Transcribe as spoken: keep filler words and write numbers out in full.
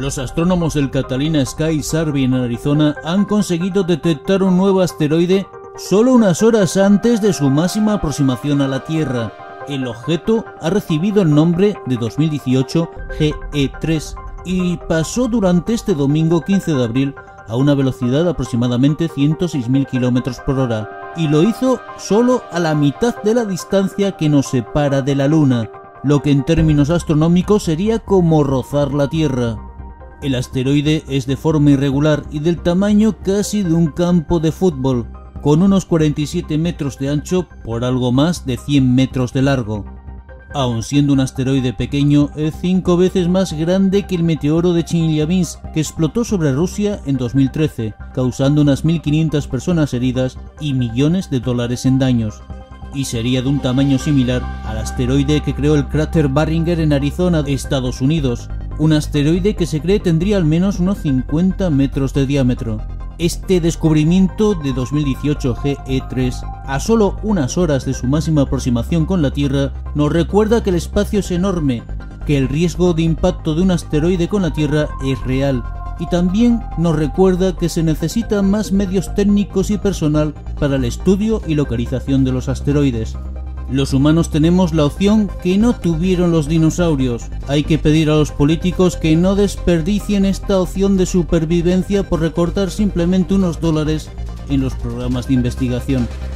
Los astrónomos del Catalina Sky Survey en Arizona han conseguido detectar un nuevo asteroide solo unas horas antes de su máxima aproximación a la Tierra. El objeto ha recibido el nombre de dos mil dieciocho G E tres y pasó durante este domingo quince de abril a una velocidad de aproximadamente ciento seis mil kilómetros por hora, y lo hizo solo a la mitad de la distancia que nos separa de la Luna, lo que en términos astronómicos sería como rozar la Tierra. El asteroide es de forma irregular y del tamaño casi de un campo de fútbol, con unos cuarenta y siete metros de ancho por algo más de cien metros de largo. Aun siendo un asteroide pequeño, es cinco veces más grande que el meteoro de Chelyabinsk que explotó sobre Rusia en dos mil trece, causando unas mil quinientas personas heridas y millones de dólares en daños. Y sería de un tamaño similar al asteroide que creó el cráter Barringer en Arizona, Estados Unidos, un asteroide que se cree tendría al menos unos cincuenta metros de diámetro. Este descubrimiento de dos mil dieciocho G E tres, a solo unas horas de su máxima aproximación con la Tierra, nos recuerda que el espacio es enorme, que el riesgo de impacto de un asteroide con la Tierra es real, y también nos recuerda que se necesitan más medios técnicos y personal para el estudio y localización de los asteroides. Los humanos tenemos la opción que no tuvieron los dinosaurios. Hay que pedir a los políticos que no desperdicien esta opción de supervivencia por recortar simplemente unos dólares en los programas de investigación.